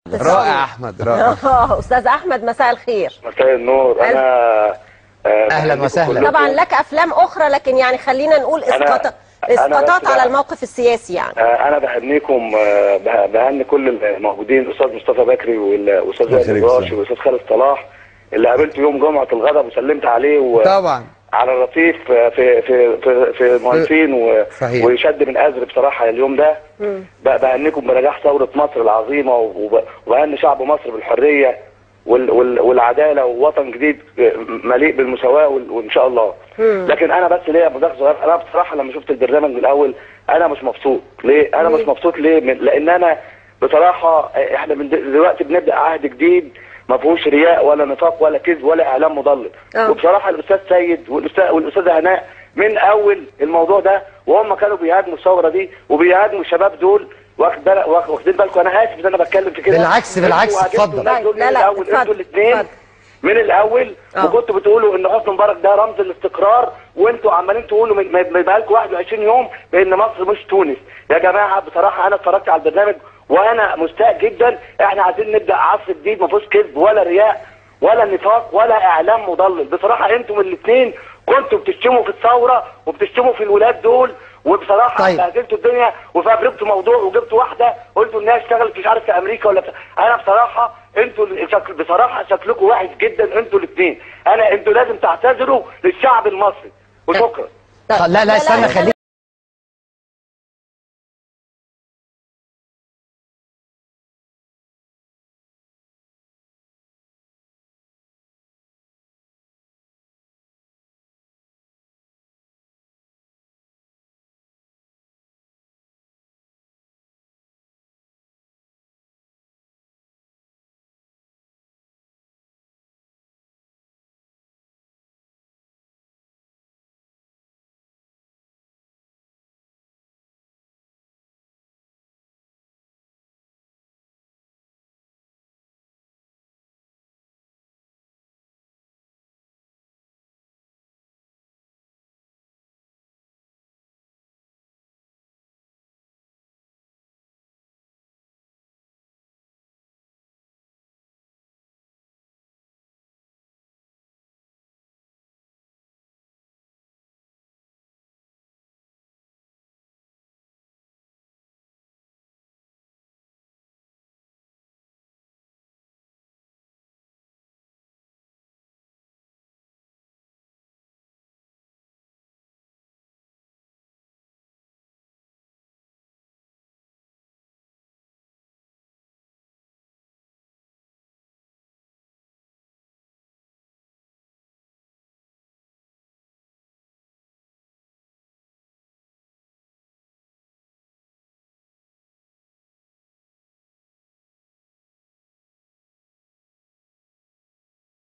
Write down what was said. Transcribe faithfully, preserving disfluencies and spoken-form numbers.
رائع احمد، رائع. اه استاذ احمد مساء الخير. مساء النور. انا اهلا وسهلا. طبعا لك افلام اخرى، لكن يعني خلينا نقول اسقاط اسقاطات على الموقف السياسي. يعني انا بهنيكم، بهني كل الموجودين، الاستاذ مصطفى بكري والاستاذ وائل الراشي والاستاذ خالد صلاح اللي قابلته يوم جمعه الغضب وسلمت عليه و... طبعا على الرصيف في في في في المهندسين و... ويشد من ازر بصراحه اليوم ده. بهنيكم بنجاح ثوره مصر العظيمه، وب... وبهني شعب مصر بالحريه وال... وال... والعداله ووطن جديد مليء بالمساواه وال... وان شاء الله. مم. لكن انا بس ليا مداخله صغيره. انا بصراحه لما شفت البرنامج من الاول انا مش مبسوط. ليه؟ انا مش مبسوط ليه؟ من... لان انا بصراحه احنا من دلوقتي بنبدا عهد جديد ما فيهوش رياء ولا نفاق ولا كذب ولا اعلام مضلل. أوه. وبصراحه الاستاذ سيد والاستاذ والاستاذه هناء من اول الموضوع ده وهم كانوا بيهاجموا الثوره دي وبيهاجموا الشباب دول. واخد بالك واخدين بالكم؟ انا اسف ان انا بتكلم في كده. بالعكس بالعكس اتفضل. لا لا اتفضل. انتوا الاثنين من الاول وكنتوا بتقولوا ان حسني مبارك ده رمز الاستقرار، وانتوا عمالين تقولوا ما بقالكم واحد وعشرين يوم بان مصر مش تونس. يا جماعه بصراحه انا اتفرجت على البرنامج وانا مستاء جدا. احنا عايزين نبدا عصر جديد ما فيهوش كذب ولا رياء ولا نفاق ولا اعلام مضلل. بصراحه انتم الاثنين كنتوا بتشتموا في الثوره وبتشتموا في الولاد دول، وبصراحه طيب. بهدلتوا الدنيا وفبركتوا موضوع وجبتوا واحده قلتوا انها اشتغلت مش عارف في امريكا ولا في... انا بصراحه انتوا شكل بصراحه شكلكم وحش جدا انتوا الاثنين. انا انتوا لازم تعتذروا للشعب المصري وشكرا. لا لا استنى خليك